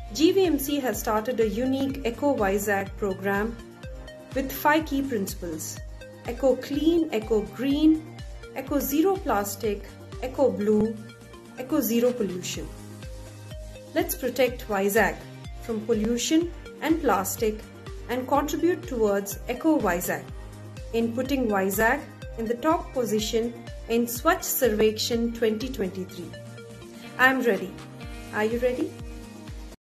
GVMC has started a unique Eco Vizag program with 5 key principles: Eco Clean, Eco Green, Eco Zero Plastic, Eco Blue, Eco Zero Pollution. Let's protect Vizag from pollution and plastic and contribute towards Eco Vizag in putting Vizag in the top position in Swachh Sarvekshan 2023. I am ready. Are you ready?